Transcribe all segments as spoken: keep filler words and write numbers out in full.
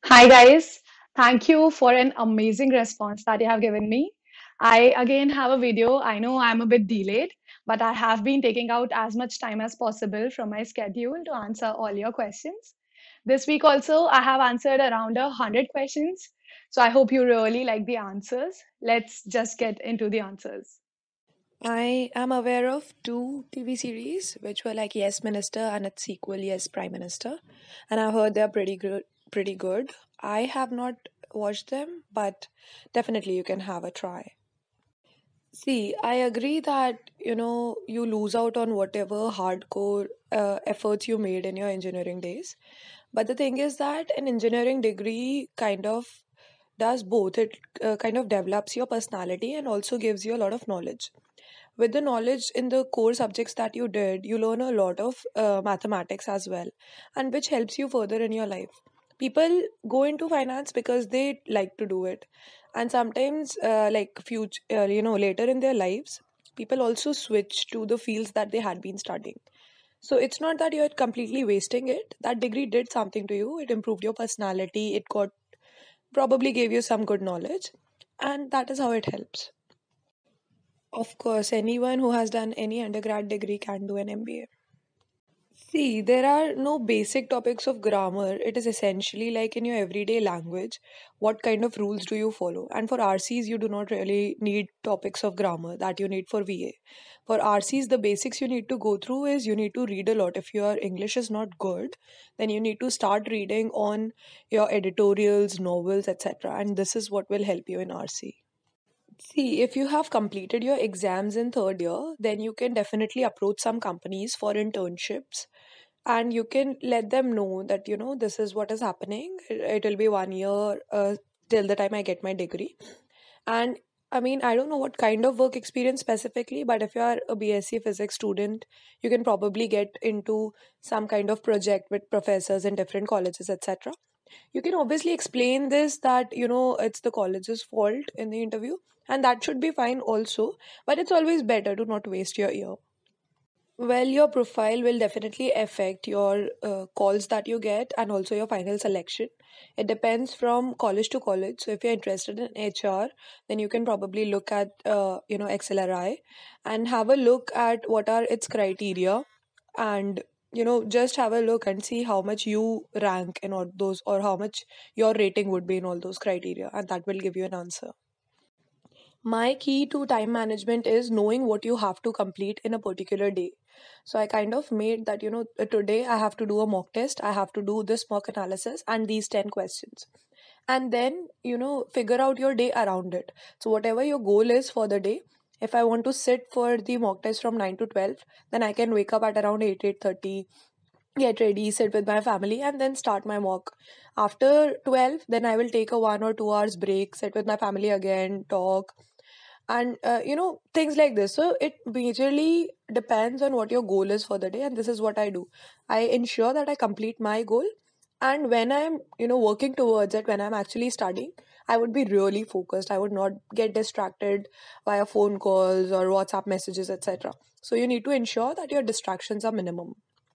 Hi, guys. Thank you for an amazing response that you have given me. I again have a video. I know I'm a bit delayed, but I have been taking out as much time as possible from my schedule to answer all your questions. This week also, I have answered around a hundred questions. So I hope you really like the answers. Let's just get into the answers. I am aware of two T V series which were like Yes Minister and its sequel Yes Prime Minister, and I've heard they're pretty good. Pretty good. I have not watched them, but definitely you can have a try. See, I agree that you know you lose out on whatever hardcore uh, efforts you made in your engineering days. But the thing is that an engineering degree kind of does both. It uh, kind of develops your personality and also gives you a lot of knowledge. With the knowledge in the core subjects that you did, you learn a lot of uh, mathematics as well, and which helps you further in your life. People go into finance because they like to do it, and sometimes, uh, like future, uh, you know, later in their lives, people also switch to the fields that they had been studying. So it's not that you're completely wasting it. That degree did something to you. It improved your personality. It got probably gave you some good knowledge, and that is how it helps. Of course, anyone who has done any undergrad degree can do an M B A. See, there are no basic topics of grammar. It is essentially like in your everyday language, what kind of rules do you follow? And for R Cs, you do not really need topics of grammar that you need for V A. For R Cs, the basics you need to go through is you need to read a lot. If your English is not good, then you need to start reading on your editorials, novels, et cetera. And this is what will help you in R C. See, if you have completed your exams in third year, then you can definitely approach some companies for internships and you can let them know that, you know, this is what is happening. It, it will be one year uh, till the time I get my degree. And I mean, I don't know what kind of work experience specifically, but if you are a B S c physics student, you can probably get into some kind of project with professors in different colleges, et cetera. You can obviously explain this that you know it's the college's fault in the interview, and that should be fine also, but it's always better to not waste your year. Well, your profile will definitely affect your uh, calls that you get and also your final selection. It depends from college to college. So if you're interested in H R, then you can probably look at uh, you know X L R I and have a look at what are its criteria, and you know just have a look and see how much you rank in all those, or how much your rating would be in all those criteria, and that will give you an answer. My key to time management is knowing what you have to complete in a particular day. So I kind of made that, you know, uh, today I have to do a mock test, I have to do this mock analysis and these ten questions. And then, you know, figure out your day around it. So whatever your goal is for the day, if I want to sit for the mock test from nine to twelve, then I can wake up at around eight, eight thirty, get ready, sit with my family, and then start my walk. After twelve, then I will take a one or two hours break, sit with my family again, talk, and uh, you know things like this. So it majorly depends on what your goal is for the day, and this is what I do. I ensure that I complete my goal, and when I'm you know working towards it, when I'm actually studying, I would be really focused. I would not get distracted via phone calls or WhatsApp messages, etc. So you need to ensure that your distractions are minimum.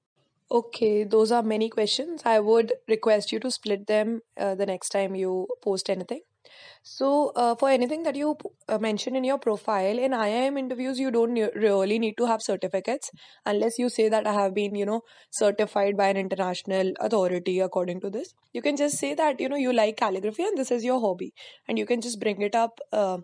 Okay, those are many questions. I would request you to split them uh, the next time you post anything. So, uh, for anything that you uh, mention in your profile, in I I M interviews, you don't ne- really need to have certificates unless you say that I have been, you know, certified by an international authority according to this. You can just say that, you know, you like calligraphy and this is your hobby, and you can just bring it up uh,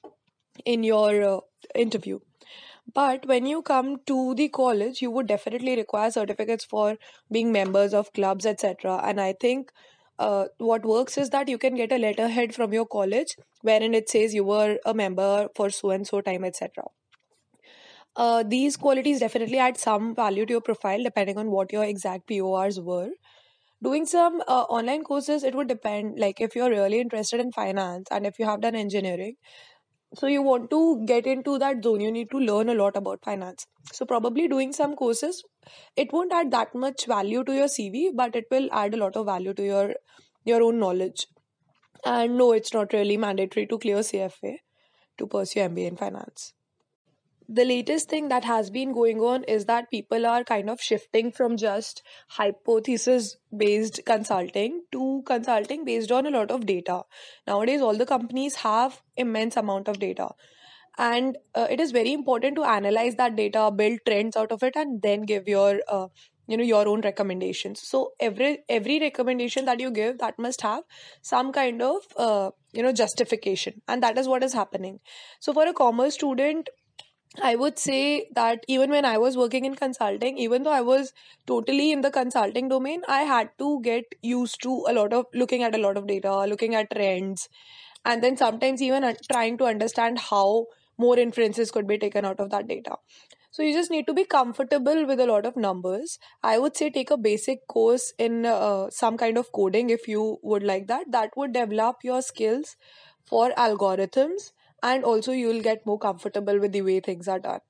in your uh, interview. But when you come to the college, you would definitely require certificates for being members of clubs, et cetera. And I think uh, what works is that you can get a letterhead from your college wherein it says you were a member for so and so time, et cetera. Uh, these qualities definitely add some value to your profile depending on what your exact P O Rs were. Doing some uh, online courses, it would depend. Like if you're really interested in finance and if you have done engineering, so you want to get into that zone, you need to learn a lot about finance. So probably doing some courses, it won't add that much value to your CV, but it will add a lot of value to your your own knowledge. And no, it's not really mandatory to clear C F A to pursue M B A in finance. the latest thing that has been going on is that people are kind of shifting from just hypothesis based consulting to consulting based on a lot of data. Nowadays all the companies have immense amount of data, and uh, it is very important to analyze that data, build trends out of it, and then give your uh, you know your own recommendations. So every every recommendation that you give, that must have some kind of uh, you know justification, and that is what is happening. So for a commerce student, I would say that even when I was working in consulting, even though I was totally in the consulting domain, I had to get used to a lot of looking at a lot of data, looking at trends, and then sometimes even uh, trying to understand how more inferences could be taken out of that data. So you just need to be comfortable with a lot of numbers. I would say take a basic course in uh, some kind of coding if you would like that. That would develop your skills for algorithms, and also you'll get more comfortable with the way things are done.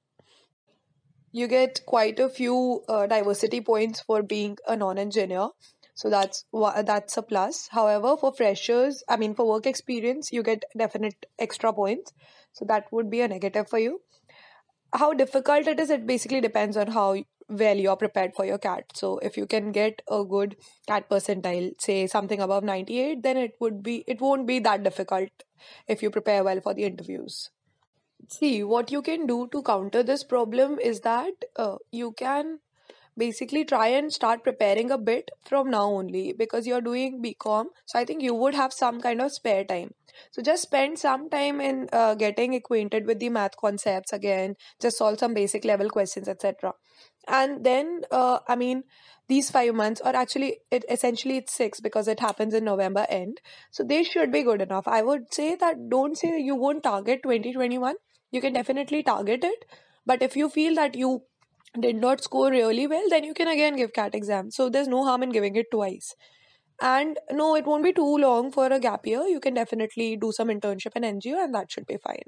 You get quite a few uh, diversity points for being a non-engineer, so that's wha- that's a plus. However, for freshers, I mean for work experience, you get definite extra points, so that would be a negative for you. How difficult it is, it basically depends on how well you're prepared for your cat. So if you can get a good cat percentile, say something above ninety-eight, then it would be it won't be that difficult if you prepare well for the interviews. See, what you can do to counter this problem is that uh, you can basically try and start preparing a bit from now only, because you're doing BCom. So I think you would have some kind of spare time. So just spend some time in uh, getting acquainted with the math concepts again, just solve some basic level questions, et cetera. And then, uh, I mean, these five months, or actually, it essentially it's six because it happens in November end. So they should be good enough. I would say that don't say you won't target twenty twenty-one. You can definitely target it. But if you feel that you did not score really well, then you can again give CAT exam. So there's no harm in giving it twice. And no, it won't be too long for a gap year. You can definitely do some internship in N G O, and that should be fine.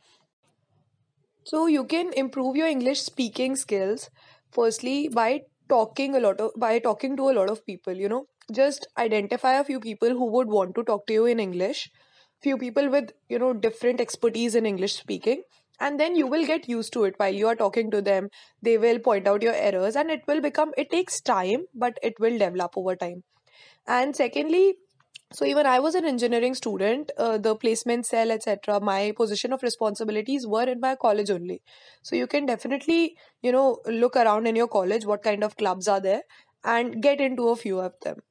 So you can improve your English speaking skills firstly by talking a lot of by talking to a lot of people, you know. Just identify a few people who would want to talk to you in English, few people with, you know, different expertise in English speaking, and then you will get used to it while you are talking to them. They will point out your errors, and it will become it takes time, but it will develop over time. And secondly, so even I was an engineering student, uh, the placement cell, et cetera. My position of responsibilities were in my college only. So you can definitely, you know, look around in your college what kind of clubs are there and get into a few of them.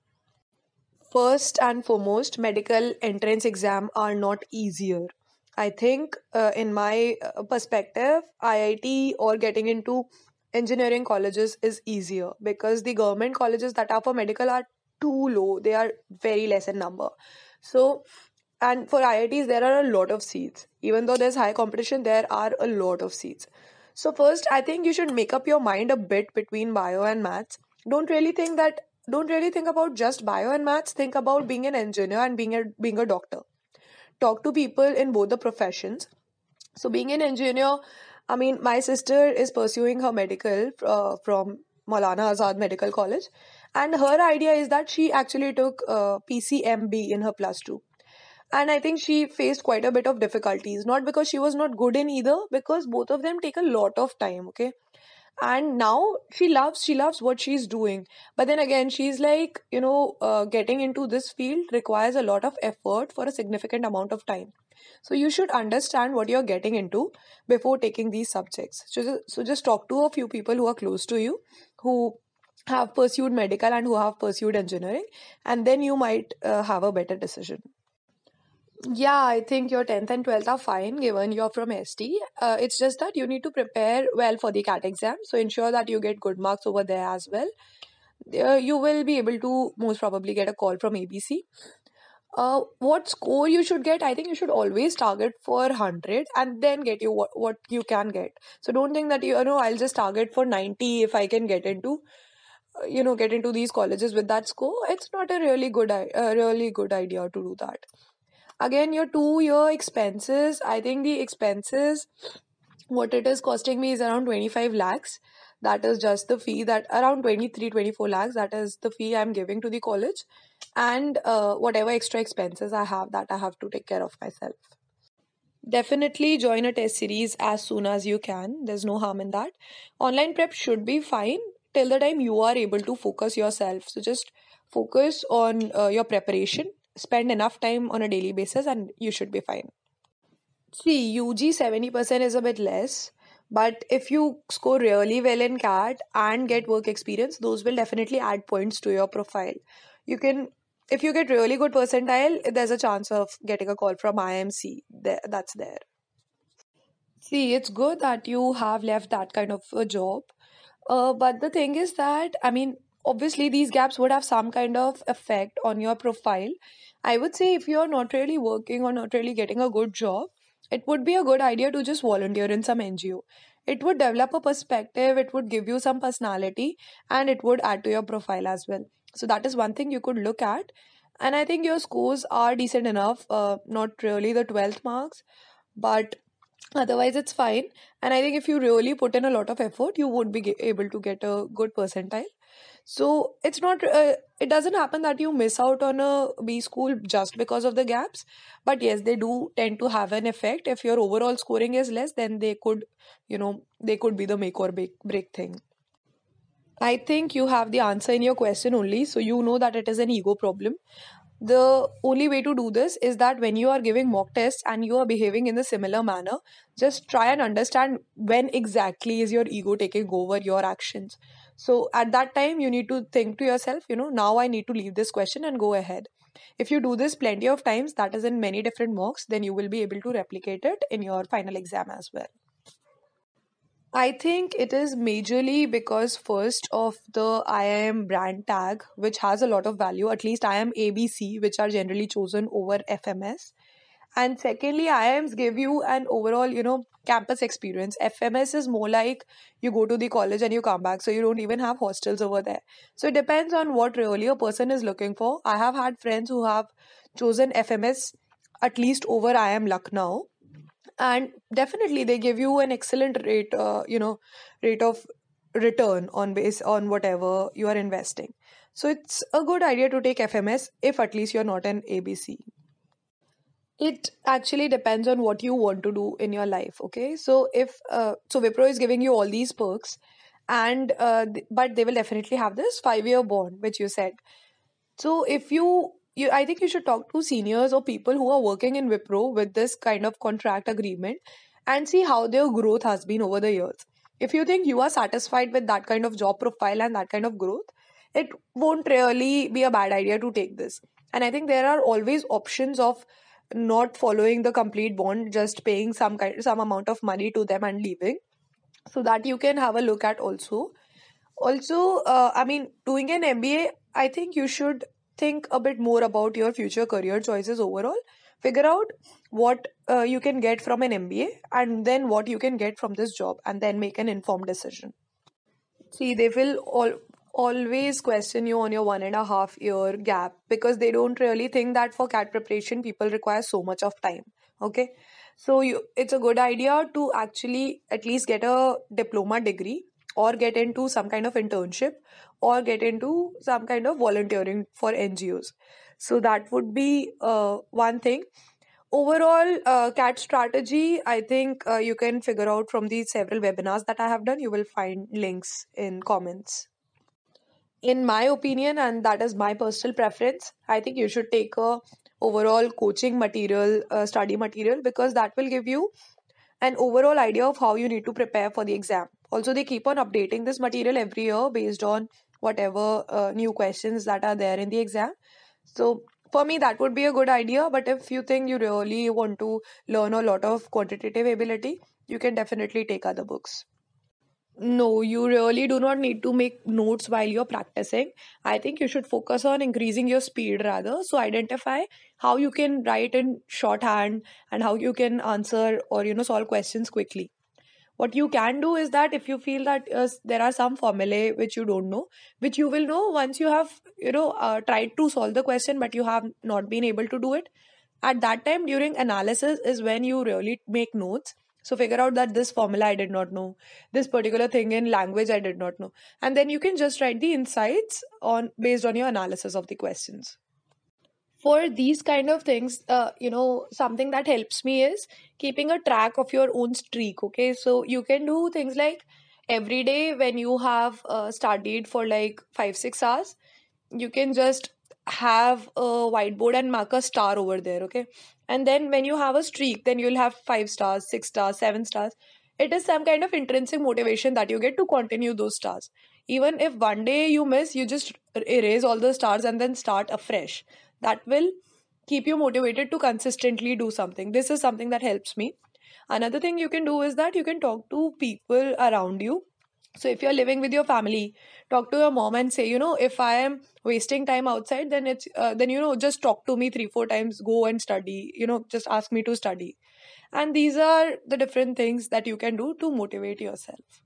First and foremost, medical entrance exam are not easier. I think, uh, in my uh, perspective, I I T or getting into engineering colleges is easier because the government colleges that are for medical are too low. They are very less in number. So, and for I I Ts, there are a lot of seats. Even though there's high competition, there are a lot of seats. So, first, I think you should make up your mind a bit between bio and maths. Don't really think that don't really think about just bio and maths. Think about being an engineer and being a being a doctor. Talk to people in both the professions. So being an engineer, I mean, my sister is pursuing her medical uh, from Maulana Azad Medical College, and her idea is that she actually took uh, P C M B in her plus two. And I think she faced quite a bit of difficulties, not because she was not good in either, because both of them take a lot of time, okay? And now she loves she loves what she's doing, but then again she's like, you know uh, getting into this field requires a lot of effort for a significant amount of time. So you should understand what you're getting into before taking these subjects. So, ju- so just talk to a few people who are close to you, who have pursued medical and who have pursued engineering, and then you might uh, have a better decision. Yeah, I think your tenth and twelfth are fine given you're from S T. Uh, it's just that you need to prepare well for the CAT exam. So ensure that you get good marks over there as well. Uh, you will be able to most probably get a call from A B C. Uh, what score you should get? I think you should always target for one hundred and then get you what, what you can get. So don't think that, you know, I'll just target for ninety if I can get into, uh, you know, get into these colleges with that score. It's not a really good, i- a really good idea to do that. Again, your two year expenses, I think the expenses, what it is costing me is around twenty-five lakhs. That is just the fee, that around twenty-three, twenty-four lakhs. That is the fee I'm giving to the college. And uh, whatever extra expenses I have, that I have to take care of myself. Definitely join a test series as soon as you can. There's no harm in that. Online prep should be fine till the time you are able to focus yourself. So just focus on uh, your preparation, spend enough time on a daily basis, and you should be fine. See, U G seventy percent is a bit less, but if you score really well in CAT and get work experience, those will definitely add points to your profile. You can, if you get really good percentile, there's a chance of getting a call from I M C. There, that's there. See, it's good that you have left that kind of a job. Uh, but the thing is that, I mean, obviously, these gaps would have some kind of effect on your profile. I would say if you're not really working or not really getting a good job, it would be a good idea to just volunteer in some N G O. It would develop a perspective, it would give you some personality, and it would add to your profile as well. So, that is one thing you could look at. And I think your scores are decent enough, uh, not really the twelfth marks, but otherwise it's fine. And I think if you really put in a lot of effort, you would be ge- able to get a good percentile. So it's not uh, it doesn't happen that you miss out on a B school just because of the gaps, but yes, they do tend to have an effect. If your overall scoring is less, then they could, you know they could be the make or break, break thing. I think you have the answer in your question only, so you know that it is an ego problem. The only way to do this is that when you are giving mock tests and you are behaving in a similar manner, just try and understand when exactly is your ego taking over your actions. So at that time, you need to think to yourself, you know, now I need to leave this question and go ahead. If you do this plenty of times, that is in many different mocks, then you will be able to replicate it in your final exam as well. I think it is majorly because first of the I I M brand tag, which has a lot of value. At least I am A B C, which are generally chosen over F M S. And secondly, I I Ms give you an overall, you know, campus experience. F M S is more like you go to the college and you come back, so you don't even have hostels over there. So it depends on what really a person is looking for. I have had friends who have chosen F M S at least over I I M Lucknow, and definitely they give you an excellent rate uh, you know rate of return on base on whatever you are investing. So it's a good idea to take F M S if at least you're not an A B C. It actually depends on what you want to do in your life. Okay, so if uh, so Wipro is giving you all these perks, and uh, th- but they will definitely have this five year bond which you said. So if you you I think you should talk to seniors or people who are working in Wipro with this kind of contract agreement and see how their growth has been over the years. If you think you are satisfied with that kind of job profile and that kind of growth, it won't really be a bad idea to take this. And I think there are always options of not following the complete bond, just paying some kind some amount of money to them and leaving. So that you can have a look at also. Also, uh, I mean, doing an M B A, I think you should think a bit more about your future career choices overall. Figure out what uh, you can get from an M B A and then what you can get from this job, and then make an informed decision. See, they will all always question you on your one and a half year gap because they don't really think that for CAT preparation people require so much of time. Okay, so you, it's a good idea to actually at least get a diploma degree or get into some kind of internship or get into some kind of volunteering for N G Os. So that would be uh, one thing. Overall, uh, CAT strategy, I think uh, you can figure out from these several webinars that I have done. You will find links in comments. In my opinion, and that is my personal preference, I think you should take a overall coaching material, uh, study material, because that will give you an overall idea of how you need to prepare for the exam. Also, they keep on updating this material every year based on whatever uh, new questions that are there in the exam. So for me, that would be a good idea. But if you think you really want to learn a lot of quantitative ability, you can definitely take other books. No, you really do not need to make notes while you're practicing. I think you should focus on increasing your speed rather. So identify how you can write in shorthand and how you can answer or you know solve questions quickly. What you can do is that if you feel that uh, there are some formulae which you don't know, which you will know once you have you know uh, tried to solve the question but you have not been able to do it, at that time during analysis is when you really make notes. So figure out that this formula I did not know, this particular thing in language I did not know, and then you can just write the insights on based on your analysis of the questions. For these kind of things, uh, you know, something that helps me is keeping a track of your own streak. Okay, so you can do things like every day when you have uh, studied for like five six hours, you can just have a whiteboard and mark a star over there. Okay, and then when you have a streak, then you'll have five stars, six stars, seven stars. It is some kind of intrinsic motivation that you get to continue those stars. Even if one day you miss, you just erase all the stars and then start afresh. That will keep you motivated to consistently do something. This is something that helps me. Another thing you can do is that you can talk to people around you. So if you're living with your family, talk to your mom and say, you know, if I am wasting time outside, then it's uh, then you know, just talk to me three four times, go and study, you know, just ask me to study. And these are the different things that you can do to motivate yourself.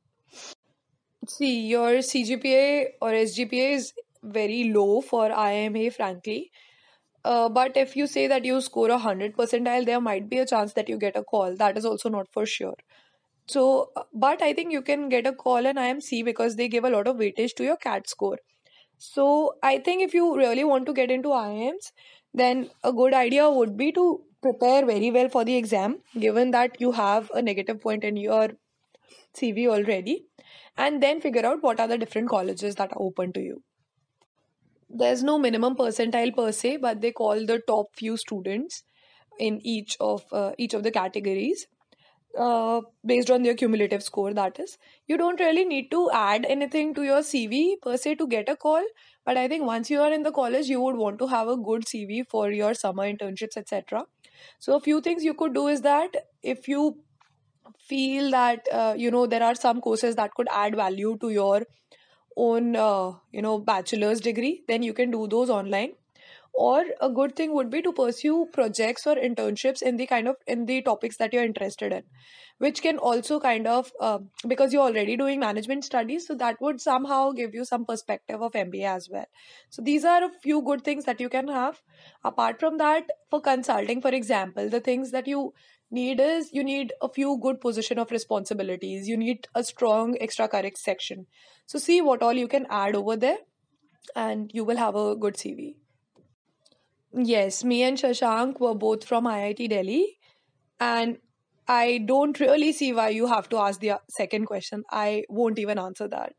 See, your C G P A or S G P A is very low for I M A, frankly. Uh, but if you say that you score a hundred percentile, there might be a chance that you get a call. That is also not for sure. So, uh, but I think you can get a call in I M C because they give a lot of weightage to your CAT score. So, I think if you really want to get into I I Ms, then a good idea would be to prepare very well for the exam, given that you have a negative point in your C V already, and then figure out what are the different colleges that are open to you. There's no minimum percentile per se, but they call the top few students in each of uh, each of the categories uh, based on their cumulative score. That is, you don't really need to add anything to your C V per se to get a call. But I think once you are in the college, you would want to have a good C V for your summer internships, et cetera. So a few things you could do is that if you feel that uh, you know there are some courses that could add value to your own uh, you know bachelor's degree, then you can do those online. Or a good thing would be to pursue projects or internships in the kind of in the topics that you're interested in, which can also kind of uh, because you're already doing management studies, so that would somehow give you some perspective of M B A as well. So these are a few good things that you can have. Apart from that, for consulting, for example, the things that you need is you need a few good position of responsibilities, you need a strong extracurricular section. So see what all you can add over there, and you will have a good C V. Yes, me and Shashank were both from I I T Delhi, and I don't really see why you have to ask the uh, second question. I won't even answer that.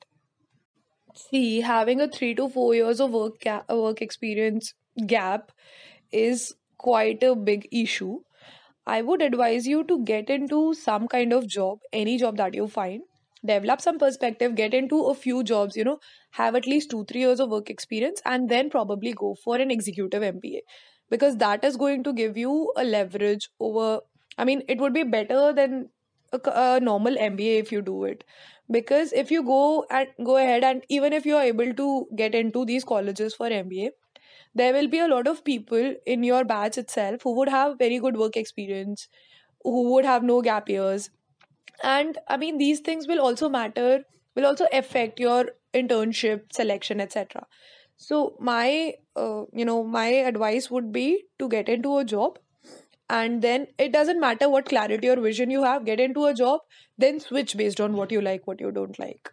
See, having a three to four years of work ga- uh, work experience gap is quite a big issue. I would advise you to get into some kind of job, any job that you find, develop some perspective, get into a few jobs, you know, have at least two, three years of work experience, and then probably go for an executive M B A, because that is going to give you a leverage over. I mean, it would be better than a, c- a normal M B A if you do it. Because if you go and go ahead, and even if you are able to get into these colleges for M B A, there will be a lot of people in your batch itself who would have very good work experience, who would have no gap years. And I mean, these things will also matter, will also affect your internship selection, et cetera. So my, uh, you know, my advice would be to get into a job, and then it doesn't matter what clarity or vision you have. Get into a job, then switch based on what you like, what you don't like.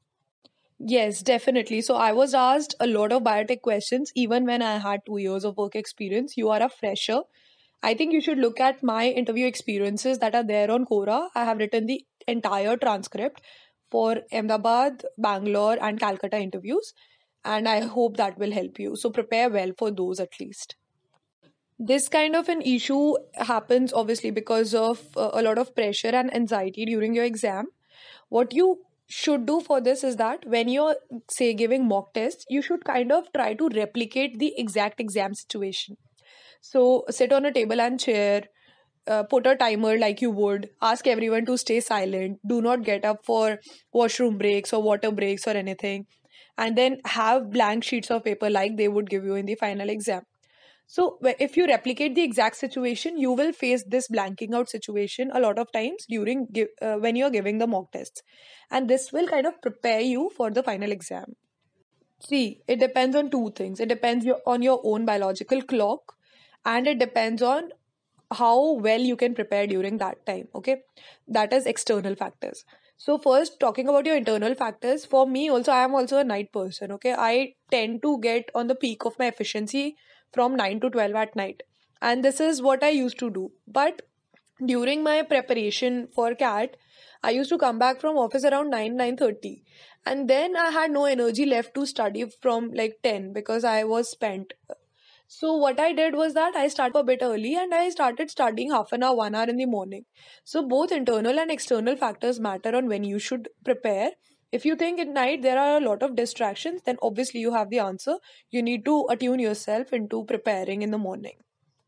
Yes, definitely. So I was asked a lot of biotech questions even when I had two years of work experience. You are a fresher. I think you should look at my interview experiences that are there on Quora. I have written the entire transcript for Ahmedabad, Bangalore, and Calcutta interviews, and I hope that will help you. So prepare well for those at least. This kind of an issue happens obviously because of uh, a lot of pressure and anxiety during your exam. What you should do for this is that when you're, say, giving mock tests, you should kind of try to replicate the exact exam situation. So sit on a table and chair, uh, put a timer like you would, ask everyone to stay silent, do not get up for washroom breaks or water breaks or anything, and then have blank sheets of paper like they would give you in the final exam. So wh- if you replicate the exact situation, you will face this blanking out situation a lot of times during give, uh, when you're giving the mock tests, and this will kind of prepare you for the final exam. See, it depends on two things. It depends your, on your own biological clock, and it depends on how well you can prepare during that time. Okay, that is external factors. So first, talking about your internal factors, for me also, I am also a night person. Okay, I tend to get on the peak of my efficiency from nine to twelve at night. And this is what I used to do. But during my preparation for CAT, I used to come back from office around nine, nine thirty. And then I had no energy left to study from like ten because I was spent. So what I did was that I started a bit early and I started studying half an hour, one hour in the morning. So both internal and external factors matter on when you should prepare. If you think at night there are a lot of distractions, then obviously you have the answer. You need to attune yourself into preparing in the morning.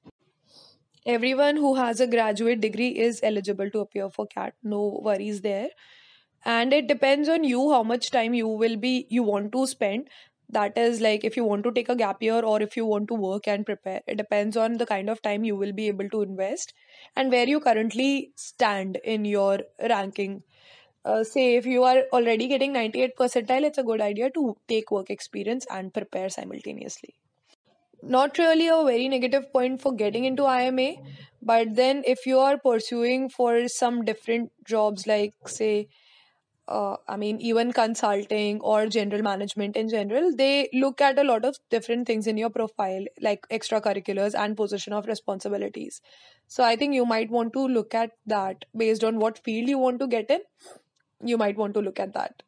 Everyone who has a graduate degree is eligible to appear for CAT. No worries there. And it depends on you how much time you will be you want to spend. That is like if you want to take a gap year or if you want to work and prepare. It depends on the kind of time you will be able to invest and where you currently stand in your ranking. Uh, say if you are already getting ninety-eight percentile, it's a good idea to take work experience and prepare simultaneously. Not really a very negative point for getting into I M A, but then if you are pursuing for some different jobs like say uh, I mean, even consulting or general management in general, they look at a lot of different things in your profile, like extracurriculars and position of responsibilities. So I think you might want to look at that based on what field you want to get in. You might want to look at that.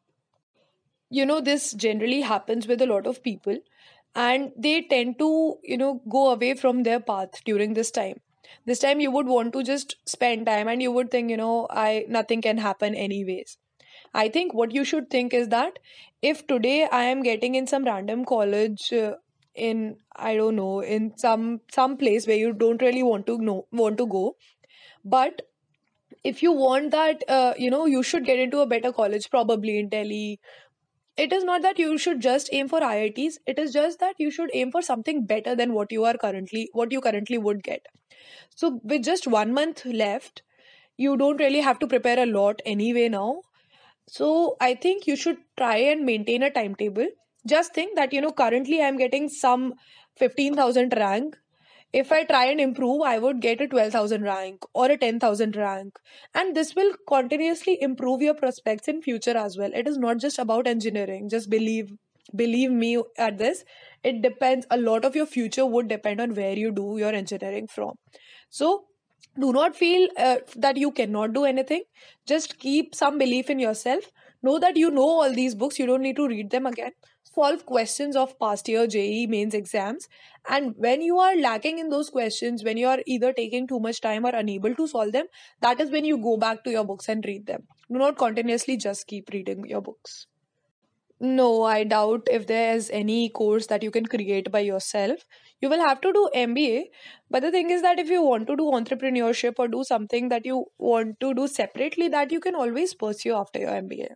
You know, this generally happens with a lot of people, and they tend to, you know, go away from their path during this time. This time you would want to just spend time and you would think, you know, I nothing can happen anyways. I think what you should think is that if today I am getting in some random college uh, in I don't know in some some place where you don't really want to know want to go, but if you want that uh, you know you should get into a better college probably in Delhi. It is not that you should just aim for I I Ts. It is just that you should aim for something better than what you are currently what you currently would get. So with just one month left, you don't really have to prepare a lot anyway now. So I think you should try and maintain a timetable. Just think that, you know, currently I'm getting some fifteen thousand rank. If I try and improve, I would get a twelve thousand rank or a ten thousand rank. And this will continuously improve your prospects in future as well. It is not just about engineering. Just believe believe me at this. It depends, a lot of your future would depend on where you do your engineering from. So do not feel uh, that you cannot do anything. Just keep some belief in yourself. Know that you know all these books, you don't need to read them again. Solve questions of past year J E E mains exams. And when you are lacking in those questions, when you are either taking too much time or unable to solve them, that is when you go back to your books and read them. Do not continuously just keep reading your books. No, I doubt if there is any course that you can create by yourself. You will have to do M B A. But the thing is that if you want to do entrepreneurship or do something that you want to do separately, that you can always pursue after your M B A.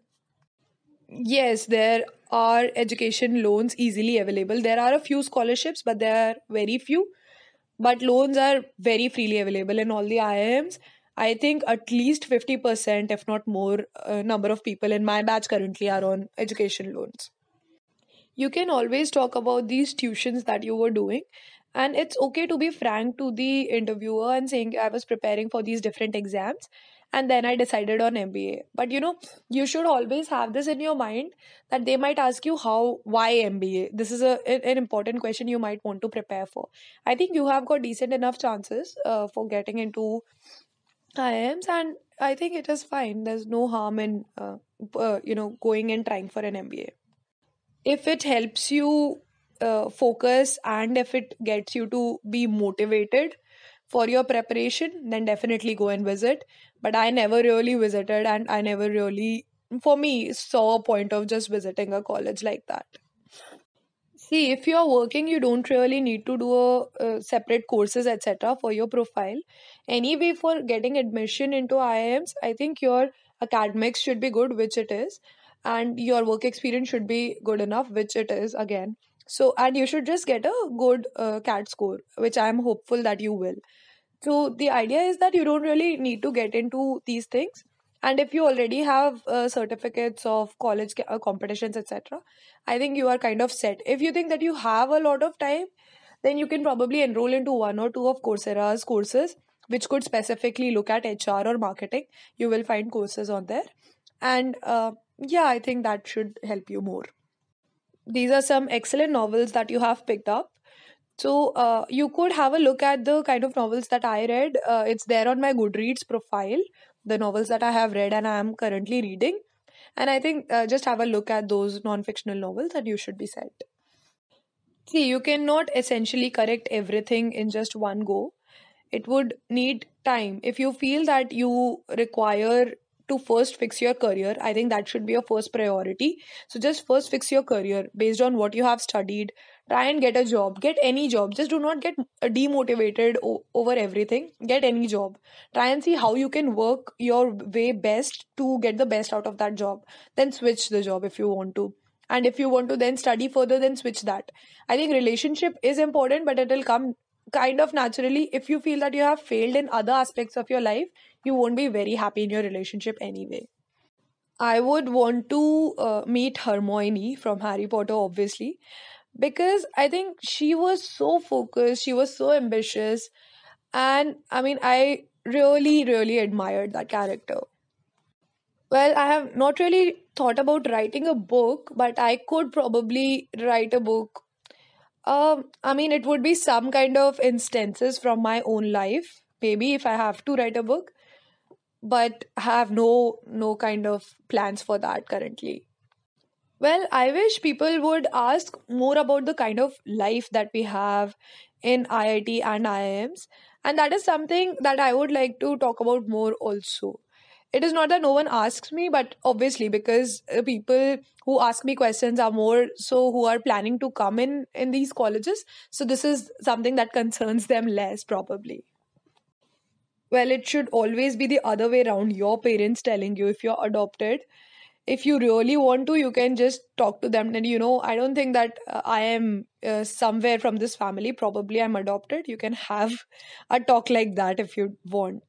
Yes, there are education loans easily available. There are a few scholarships, but there are very few. But loans are very freely available in all the I I Ms. I think at least fifty percent, if not more, uh, number of people in my batch currently are on education loans. You can always talk about these tuitions that you were doing, and it's okay to be frank to the interviewer and saying I was preparing for these different exams and then I decided on M B A. But you know, you should always have this in your mind that they might ask you how why M B A. This is a an important question you might want to prepare for. I think you have got decent enough chances uh, for getting into I I Ms, and I think it is fine. There's no harm in uh, uh, you know going and trying for an M B A. If it helps you uh, focus and if it gets you to be motivated for your preparation, then definitely go and visit. But I never really visited, and I never really, for me, saw a point of just visiting a college like that. See, if you're working, you don't really need to do a, uh, separate courses, et cetera for your profile. Anyway, for getting admission into I I Ms, I think your academics should be good, which it is, and your work experience should be good enough, which it is again. So, and you should just get a good uh, CAT score, which I'm hopeful that you will. So the idea is that you don't really need to get into these things. And if you already have uh, certificates of college ca- uh, competitions, et cetera, I think you are kind of set. If you think that you have a lot of time, then you can probably enroll into one or two of Coursera's courses, which could specifically look at H R or marketing. You will find courses on there. And uh, yeah, I think that should help you more. These are some excellent novels that you have picked up. So uh, you could have a look at the kind of novels that I read. Uh, it's there on my Goodreads profile, the novels that I have read and I am currently reading. And I think uh, just have a look at those non-fictional novels and you should be set. See, you cannot essentially correct everything in just one go. It would need time. If you feel that you require to first fix your career, I think that should be your first priority. So just first fix your career based on what you have studied. Try and get a job. Get any job. Just do not get uh, demotivated o- over everything. Get any job. Try and see how you can work your way best to get the best out of that job. Then switch the job if you want to. And if you want to then study further, then switch that. I think relationship is important, but it will come kind of naturally. If you feel that you have failed in other aspects of your life, you won't be very happy in your relationship anyway. I would want to uh, meet Hermione from Harry Potter, obviously, because I think she was so focused, she was so ambitious, and I mean, I really, really admired that character. Well, I have not really thought about writing a book, but I could probably write a book. Um, I mean, it would be some kind of instances from my own life, maybe if I have to write a book, but I have no no kind of plans for that currently. Well, I wish people would ask more about the kind of life that we have in I I T and I I Ms, and that is something that I would like to talk about more also. It is not that no one asks me, but obviously because uh, people who ask me questions are more so who are planning to come in in these colleges, so this is something that concerns them less probably. Well, it should always be the other way around, your parents telling you if you're adopted. If you really want to, you can just talk to them and, you know, I don't think that uh, I am uh, somewhere from this family, probably I'm adopted. You can have a talk like that if you want.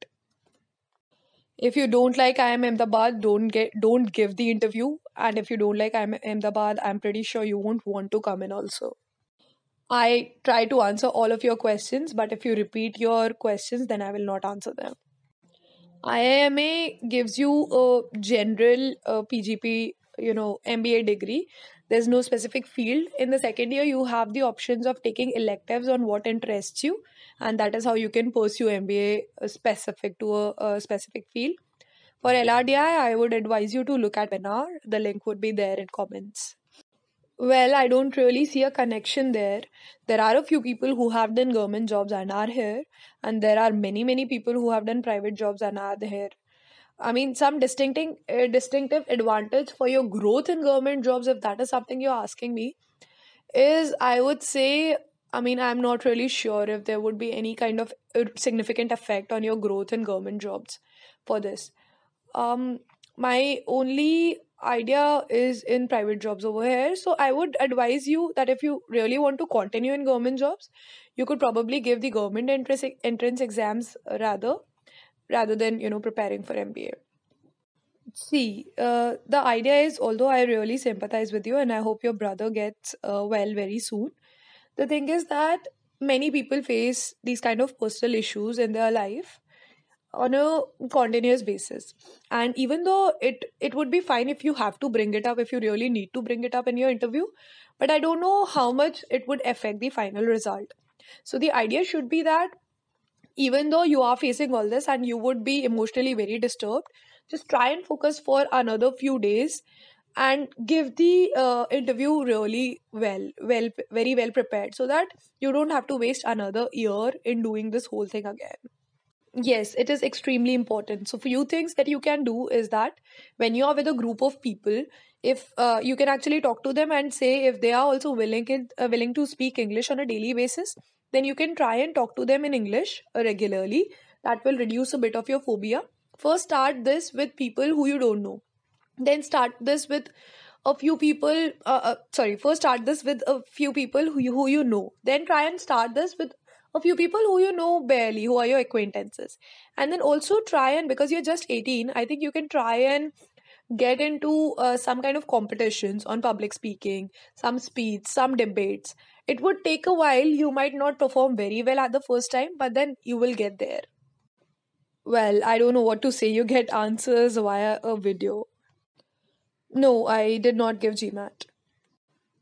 If you don't like I am Ahmedabad, don't get don't give the interview. And if you don't like I am Ahmedabad, I'm pretty sure you won't want to come in also. I try to answer all of your questions, but if you repeat your questions, then I will not answer them. I I M A gives you a general uh, P G P, you know, M B A degree. There's no specific field. In the second year, you have the options of taking electives on what interests you, and that is how you can pursue M B A uh, specific to a, a specific field. For L R D I, I I would advise you to look at webinar. The link would be there in comments. Well, I don't really see a connection there. There are a few people who have done government jobs and are here, and there are many, many people who have done private jobs and are here. I mean, some distincting, uh, distinctive advantage for your growth in government jobs, if that is something you're asking me, is I would say, I mean, I'm not really sure if there would be any kind of uh, significant effect on your growth in government jobs for this. Um, my only idea is in private jobs over here. So I would advise you that if you really want to continue in government jobs, you could probably give the government entrance entrance exams uh, rather rather than you know preparing for M B A. See, uh, the idea is, although I really sympathize with you and I hope your brother gets uh, well very soon, the thing is that many people face these kind of personal issues in their life on a continuous basis. And even though it it would be fine if you have to bring it up, if you really need to bring it up in your interview, but I don't know how much it would affect the final result. So the idea should be that even though you are facing all this and you would be emotionally very disturbed, just try and focus for another few days and give the uh, interview really well well very well prepared, so that you don't have to waste another year in doing this whole thing again. Yes, it is extremely important. So, few things that you can do is that when you are with a group of people, if uh, you can actually talk to them and say if they are also willing in, uh, willing to speak English on a daily basis, then you can try and talk to them in English uh, regularly. That will reduce a bit of your phobia. First, start this with people who you don't know. Then start this with a few people. Uh, uh, sorry, first start this with a few people who you, who you know. Then try and start this with a few people who you know barely, who are your acquaintances. And then also try and, because you're just eighteen, I think you can try and get into uh, some kind of competitions on public speaking, some speech, some debates. It would take a while. You might not perform very well at the first time, but then you will get there. Well, I don't know what to say. You get answers via a video. No, I did not give GMAT.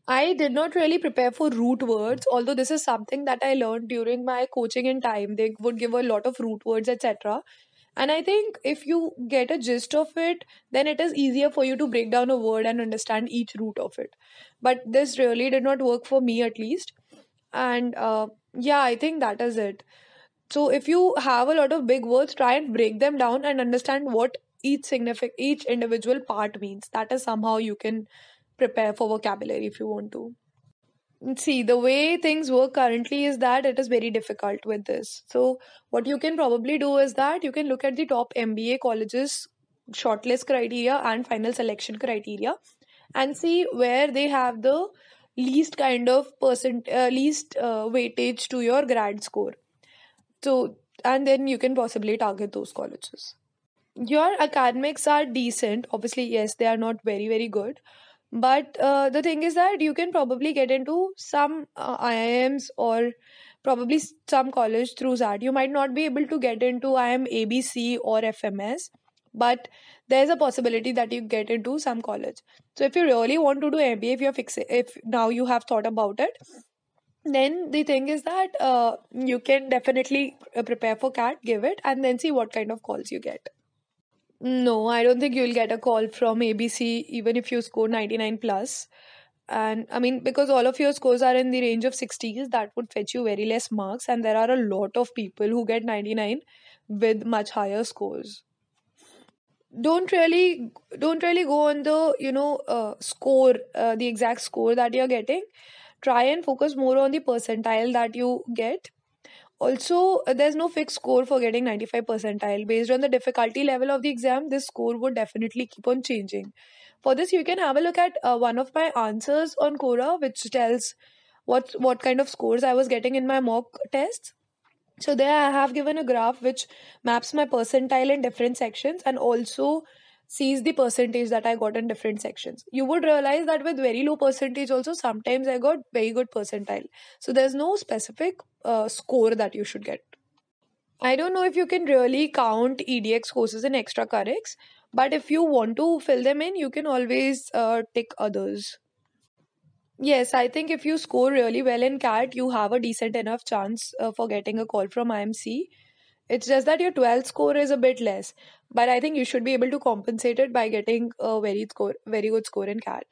I did not really prepare for root words, although this is something that I learned during my coaching in time. They would give a lot of root words, et cetera. And I think if you get a gist of it, then it is easier for you to break down a word and understand each root of it. But this really did not work for me, at least. And uh, yeah, I think that is it. So if you have a lot of big words, try and break them down and understand what each significant each individual part means. That is somehow you can prepare for vocabulary if you want to. See, the way things work currently is that it is very difficult with this. So, what you can probably do is that you can look at the top M B A colleges' shortlist criteria and final selection criteria and see where they have the least kind of percent, uh, least uh, weightage to your grad score. So, and then you can possibly target those colleges. Your academics are decent. Obviously, yes, they are not very, very good. But uh, the thing is that you can probably get into some uh, I I Ms or probably s- some college through that. You might not be able to get into I I M A B C or F M S, but there's a possibility that you get into some college. So if you really want to do M B A, if you're fix if now you have thought about it, then the thing is that uh, you can definitely uh, prepare for CAT, give it, and then see what kind of calls you get. No, I don't think you'll get a call from A B C even if you score ninety-nine plus. And I mean, because all of your scores are in the range of sixties, that would fetch you very less marks. And there are a lot of people who get ninety-nine with much higher scores. Don't really, don't really go on the, you know, uh, score, uh, the exact score that you're getting. Try and focus more on the percentile that you get. Also, uh, there's no fixed score for getting ninety-five percentile. Based on the difficulty level of the exam, this score would definitely keep on changing. For this, you can have a look at uh, one of my answers on Quora, which tells what what kind of scores I was getting in my mock tests. So there I have given a graph which maps my percentile in different sections and also sees the percentage that I got in different sections. You would realize that with very low percentage also sometimes I got very good percentile. So there's no specific uh, score that you should get. I don't know if you can really count E D X courses in extra currics, but if you want to fill them in, you can always uh, tick others. Yes, I think if you score really well in CAT, you have a decent enough chance uh, for getting a call from I M C. It's just that your twelfth score is a bit less, but I think you should be able to compensate it by getting a very score, very good score in CAT.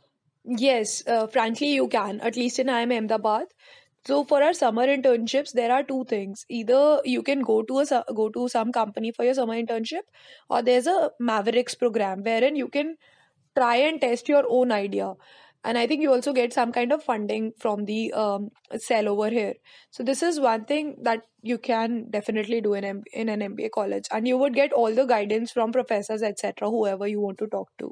Yes, uh, frankly, you can, at least in I I M Ahmedabad. So for our summer internships, there are two things. Either you can go to a su- go to some company for your summer internship, or there's a Mavericks program wherein you can try and test your own idea. And I think you also get some kind of funding from the um, cell over here. So this is one thing that you can definitely do in M- in an M B A college, and you would get all the guidance from professors, et cetera. Whoever you want to talk to.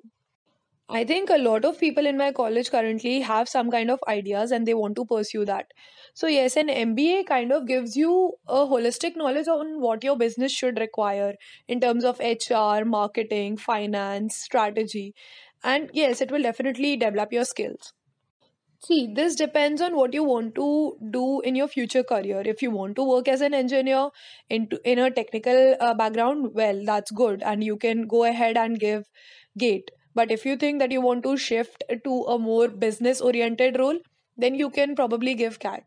I think a lot of people in my college currently have some kind of ideas and they want to pursue that. So, yes, an M B A kind of gives you a holistic knowledge on what your business should require in terms of H R, marketing, finance, strategy. And yes, it will definitely develop your skills. See, this depends on what you want to do in your future career. If you want to work as an engineer into in a technical uh, background, well, that's good, and you can go ahead and give GATE. But if you think that you want to shift to a more business-oriented role, then you can probably give CAT.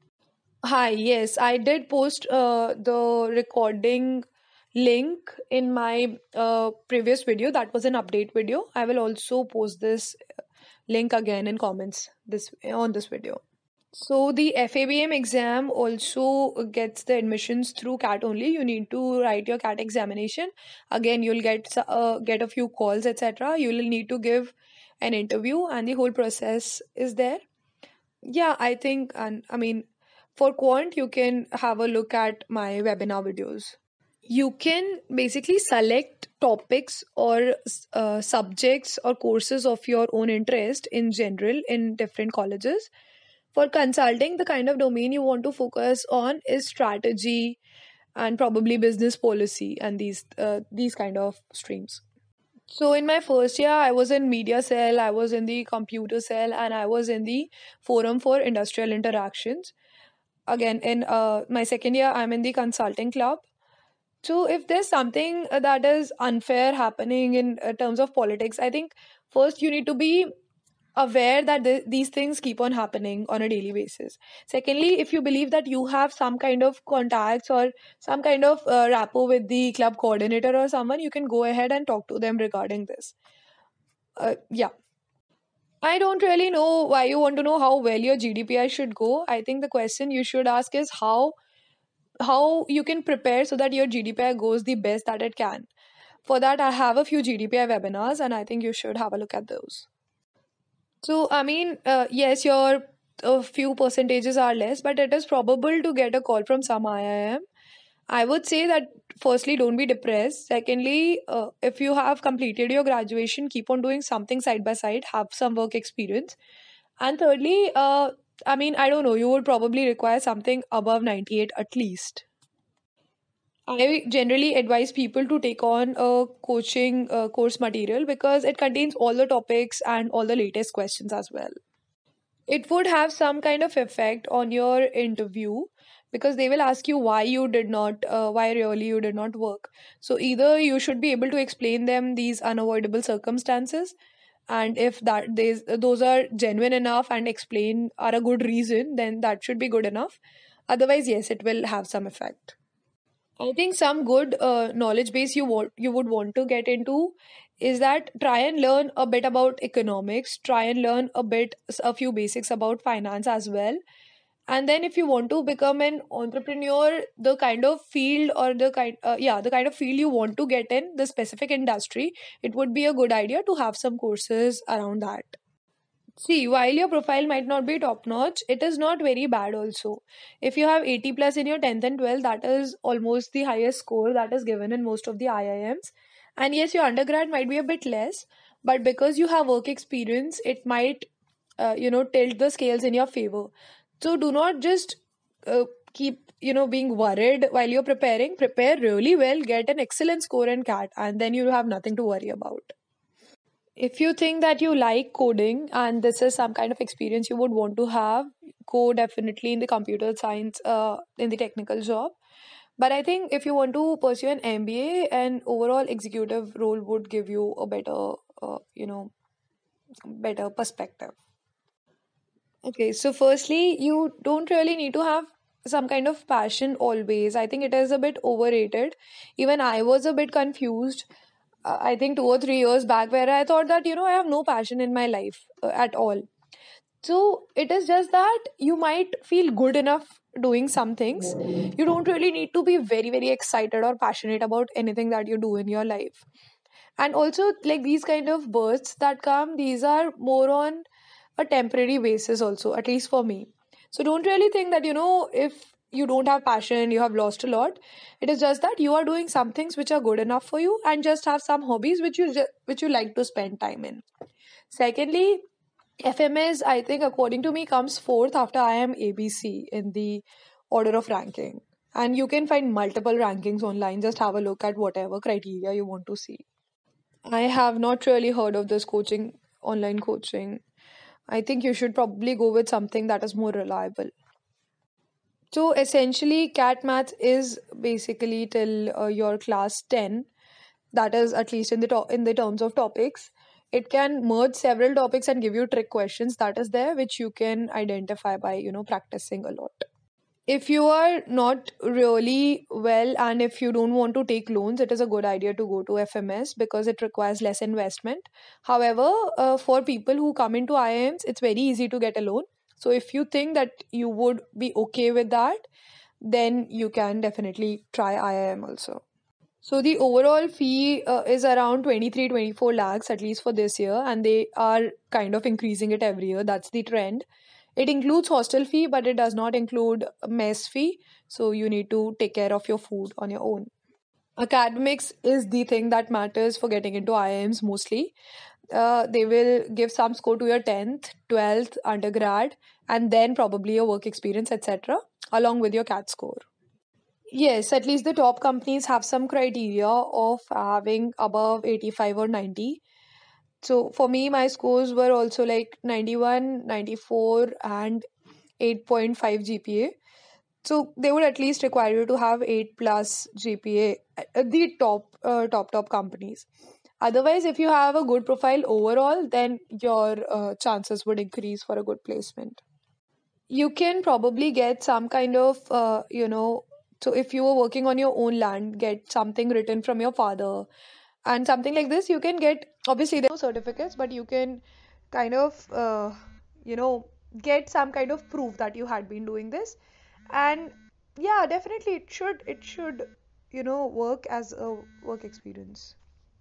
Hi, yes, I did post uh, the recording link in my uh, previous video. That was an update video. I will also post this link again in comments this on this video. So the F A B M exam also gets the admissions through CAT only. You need to write your CAT examination. Again, you'll get s- uh, get a few calls, et cetera. You will need to give an interview, and the whole process is there. Yeah, I think, and I mean, for Quant, you can have a look at my webinar videos. You can basically select topics or uh, subjects or courses of your own interest in general in different colleges. For consulting, the kind of domain you want to focus on is strategy and probably business policy and these uh, these kind of streams. So in my first year, I was in media cell, I was in the computer cell, and I was in the forum for industrial interactions. Again, in uh, my second year, I'm in the consulting club. So if there's something uh, that is unfair happening in uh, terms of politics, I think first you need to be aware that th- these things keep on happening on a daily basis. Secondly, if you believe that you have some kind of contacts or some kind of uh, rapport with the club coordinator or someone, you can go ahead and talk to them regarding this. Uh, yeah. I don't really know why you want to know how well your G D P I should go. I think the question you should ask is how how you can prepare so that your G D P I goes the best that it can. For that, I have a few G D P I webinars, and I think you should have a look at those. So, I mean, uh, yes, your a few percentages are less, but it is probable to get a call from some I I M. I would say that firstly, don't be depressed. Secondly, uh, if you have completed your graduation, keep on doing something side by side, have some work experience. And thirdly, uh, I mean, I don't know, you would probably require something above ninety-eight at least. I generally advise people to take on a coaching uh, course material because it contains all the topics and all the latest questions as well. It would have some kind of effect on your interview because they will ask you why you did not, uh, why really you did not work. So either you should be able to explain them these unavoidable circumstances, and if that they, those are genuine enough and explain are a good reason, then that should be good enough. Otherwise, yes, it will have some effect. I think some good uh, knowledge base you want you would want to get into is that try and learn a bit about economics, try and learn a bit a few basics about finance as well. And then if you want to become an entrepreneur, the kind of field or the kind uh, yeah, the kind of field you want to get in, the specific industry, it would be a good idea to have some courses around that. See, while your profile might not be top notch, it is not very bad also. If you have eighty plus in your tenth and twelfth, that is almost the highest score that is given in most of the I I Ms. And yes, your undergrad might be a bit less, but because you have work experience, it might, uh, you know, tilt the scales in your favor. So do not just uh, keep, you know, being worried while you're preparing. Prepare really well, get an excellent score in C A T, and then you have nothing to worry about. If you think that you like coding and this is some kind of experience you would want to have, go definitely in the computer science, uh, in the technical job. But I think if you want to pursue an M B A, an overall executive role would give you a better, uh, you know, better perspective. Okay, so firstly, you don't really need to have some kind of passion always. I think it is a bit overrated. Even I was a bit confused, uh, I think two or three years back, where I thought that, you know, I have no passion in my life uh, at all. So it is just that you might feel good enough doing some things. You don't really need to be very, very excited or passionate about anything that you do in your life. And also, like these kind of bursts that come, these are more on a temporary basis, also, at least for me. So don't really think that, you know, if you don't have passion, you have lost a lot. It is just that you are doing some things which are good enough for you and just have some hobbies which you ju- which you like to spend time in. Secondly, F M S, I think, according to me, comes fourth after I am A B C in the order of ranking. And you can find multiple rankings online. Just have a look at whatever criteria you want to see. I have not really heard of this coaching, online coaching. I think you should probably go with something that is more reliable. So essentially, C A T Math is basically till uh, your class ten. That is at least in the to- in the terms of topics. It can merge several topics and give you trick questions that is there, which you can identify by you know practicing a lot. If you are not really well and if you don't want to take loans, it is a good idea to go to F M S because it requires less investment. However, uh, for people who come into I I Ms, it's very easy to get a loan. So if you think that you would be okay with that, then you can definitely try I I M also. So the overall fee uh, is around twenty three, twenty four lakhs at least for this year, and they are kind of increasing it every year. That's the trend. It includes hostel fee, but it does not include mess fee. So you need to take care of your food on your own. Academics is the thing that matters for getting into I I Ms mostly. Uh, they will give some score to your tenth, twelfth, undergrad, and then probably your work experience, et cetera, along with your C A T score. Yes, at least the top companies have some criteria of having above eighty-five or ninety. So for me, my scores were also like ninety-one, ninety-four, and eight point five G P A. So they would at least require you to have eight plus G P A at the top uh, top top companies. Otherwise, if you have a good profile overall, then your uh, chances would increase for a good placement. You can probably get some kind of, uh, you know, so if you were working on your own land, get something written from your father and something like this. You can get, obviously, there are no certificates, but you can kind of, uh, you know, get some kind of proof that you had been doing this. And yeah, definitely it should, it should, you know, work as a work experience.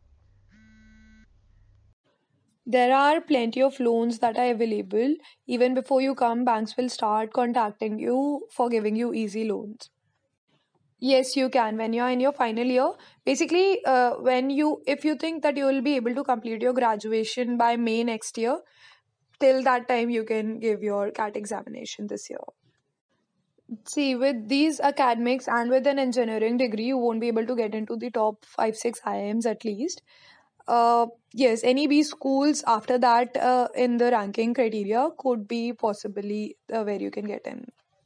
There are plenty of loans that are available. Even before you come, banks will start contacting you for giving you easy loans. Yes, you can. When you're in your final year, basically, uh, when you, if you think that you will be able to complete your graduation by May next year, till that time you can give your CAT examination this year. See, with these academics and with an engineering degree, you won't be able to get into the top five, six I I Ms at least. Uh, yes, any B schools after that uh, in the ranking criteria could be possibly uh, where you can get in.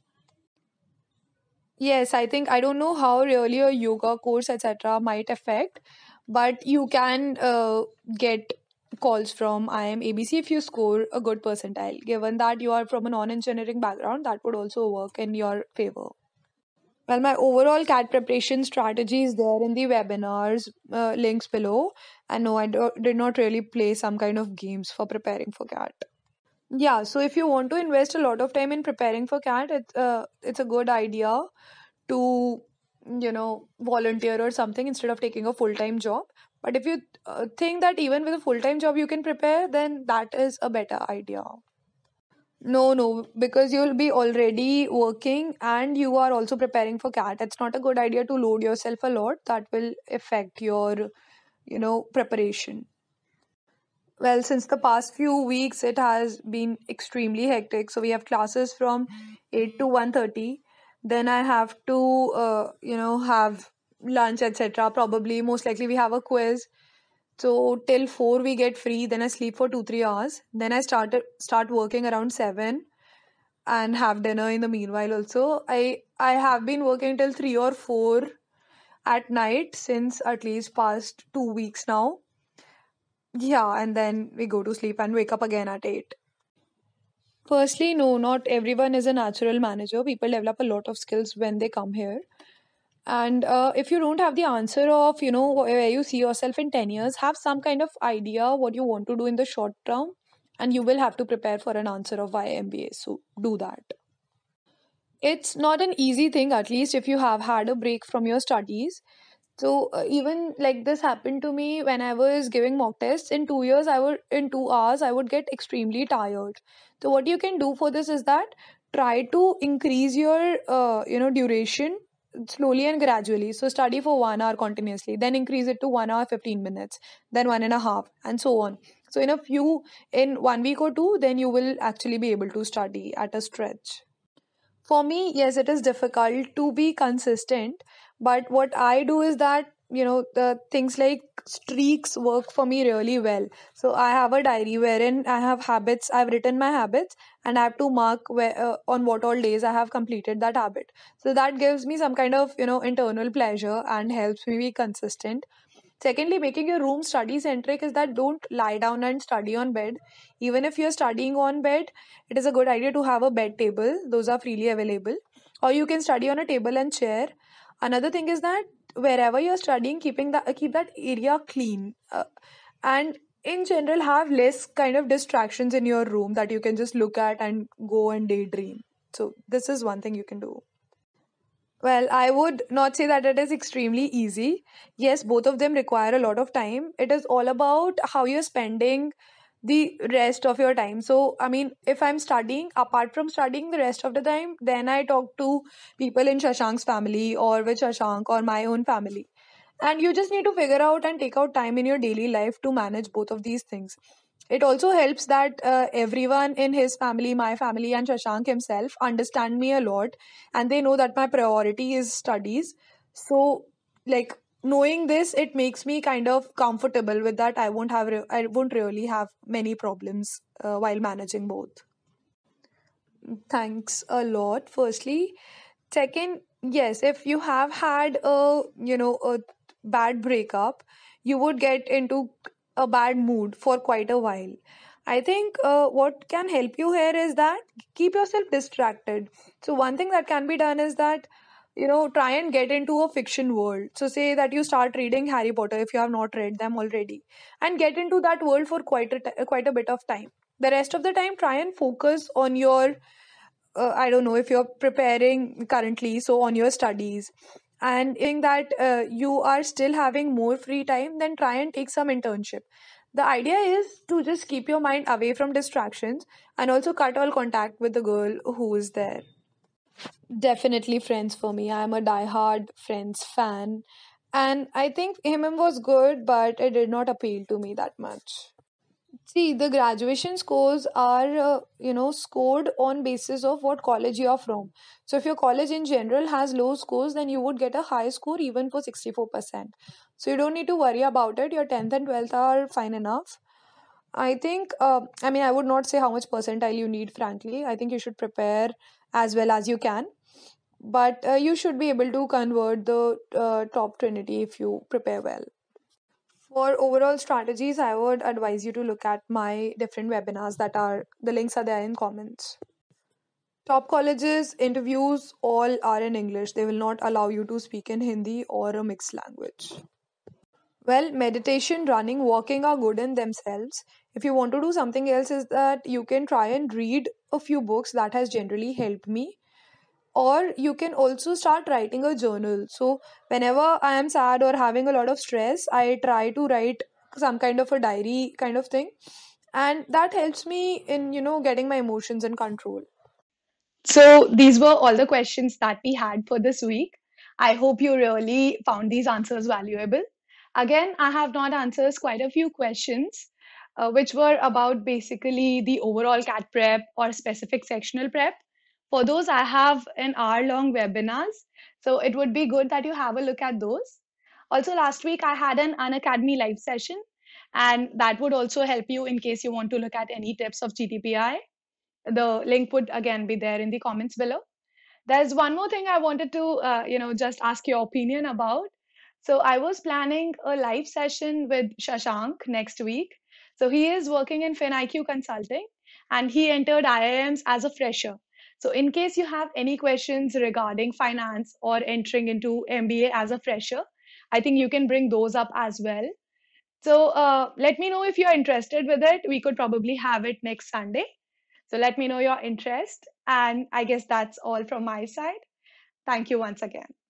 Yes, I think I don't know how really a yoga course, et cetera, might affect, but you can uh, get calls from I M A B C if you score a good percentile. Given that you are from a non engineering background, that would also work in your favor. Well, my overall CAT preparation strategy is there in the webinars uh, links below. And no, I do, did not really play some kind of games for preparing for CAT. Yeah, so if you want to invest a lot of time in preparing for CAT, it's uh, it's a good idea to you know volunteer or something instead of taking a full time job. But if you uh, think that even with a full time job you can prepare, then that is a better idea. No, no, because you'll be already working and you are also preparing for CAT. It's not a good idea to load yourself a lot. That will affect your, you know, preparation. Well, since the past few weeks, it has been extremely hectic. So we have classes from eight to one thirty. Then I have to, uh, you know, have lunch, et cetera. Probably, most likely, we have a quiz. So till four we get free. Then I sleep for two three hours. Then I started start working around seven and have dinner in the meanwhile. Also, I I have been working till three or four at night since at least past two weeks now. Yeah, and then we go to sleep and wake up again at eight. Firstly, no, not everyone is a natural manager. People develop a lot of skills when they come here. And uh, if you don't have the answer of, you know, where you see yourself in ten years, have some kind of idea what you want to do in the short term. And you will have to prepare for an answer of why M B A. So do that. It's not an easy thing, at least if you have had a break from your studies. So uh, even like this happened to me when I was giving mock tests. In two years, I would in two hours I would get extremely tired. So what you can do for this is that try to increase your uh, you know duration slowly and gradually. So study for one hour continuously, then increase it to one hour fifteen minutes, then one and a half, and so on. So in a few in one week or two, then you will actually be able to study at a stretch. For me, yes, it is difficult to be consistent. But what I do is that, you know, the things like streaks work for me really well. So I have a diary wherein I have habits, I've written my habits, and I have to mark where, uh, on what all days I have completed that habit. So that gives me some kind of, you know, internal pleasure and helps me be consistent. Secondly, making your room study centric is that don't lie down and study on bed. Even if you're studying on bed, it is a good idea to have a bed table. Those are freely available. Or you can study on a table and chair. Another thing is that wherever you're studying, keeping that keep that area clean. Uh, and in general, have less kind of distractions in your room that you can just look at and go and daydream. So this is one thing you can do. Well, I would not say that it is extremely easy. Yes, both of them require a lot of time. It is all about how you're spending the rest of your time. So, I mean, if I'm studying, apart from studying the rest of the time, then I talk to people in Shashank's family or with Shashank or my own family. And you just need to figure out and take out time in your daily life to manage both of these things. It also helps that uh, everyone in his family, my family, and Shashank himself understand me a lot, and they know that my priority is studies. So, like knowing this, it makes me kind of comfortable with that. I won't have, re- I won't really have many problems uh, while managing both. Thanks a lot. Firstly, second, yes, if you have had a you know a bad breakup, you would get into a bad mood for quite a while. I think uh, what can help you here is that keep yourself distracted. So, one thing that can be done is that you know try and get into a fiction world. So say that you start reading Harry Potter if you have not read them already, and get into that world for quite a ti- quite a bit of time. The rest of the time, try and focus on your uh, I don't know if you're preparing currently, so on your studies. And if you think that uh, you are still having more free time, then try and take some internship. The idea is to just keep your mind away from distractions and also cut all contact with the girl who is there. Definitely Friends for me. I'm a diehard Friends fan. And I think Himam was good, but it did not appeal to me that much. See, the graduation scores are, uh, you know, scored on basis of what college you are from. So if your college in general has low scores, then you would get a high score even for sixty-four percent. So you don't need to worry about it. Your tenth and twelfth are fine enough. I think, uh, I mean, I would not say how much percentile you need, frankly. I think you should prepare as well as you can. But uh, you should be able to convert the uh, top trinity if you prepare well. For overall strategies, I would advise you to look at my different webinars that are the links are there in comments. Top colleges interviews all are in English. They will not allow you to speak in Hindi or a mixed language. Well, meditation, running, walking are good in themselves. If you want to do something else, is that you can try and read a few books that has generally helped me, or you can also start writing a journal. So whenever I am sad or having a lot of stress, I try to write some kind of a diary kind of thing, and that helps me in you know getting my emotions in control. So these were all the questions that we had for this week. I hope you really found these answers valuable. Again, I have not answered quite a few questions, uh, which were about basically the overall CAT prep or specific sectional prep. For those, I have an hour-long webinars, so it would be good that you have a look at those. Also, last week I had an Unacademy live session, and that would also help you in case you want to look at any tips of G T P I. The link would again be there in the comments below. There's one more thing I wanted to, uh, you know, just ask your opinion about. So I was planning a live session with Shashank next week. So he is working in FinIQ Consulting, and he entered I I Ms as a fresher. So in case you have any questions regarding finance or entering into M B A as a fresher, I think you can bring those up as well. So uh, let me know if you're interested with it. We could probably have it next Sunday. So let me know your interest. And I guess that's all from my side. Thank you once again.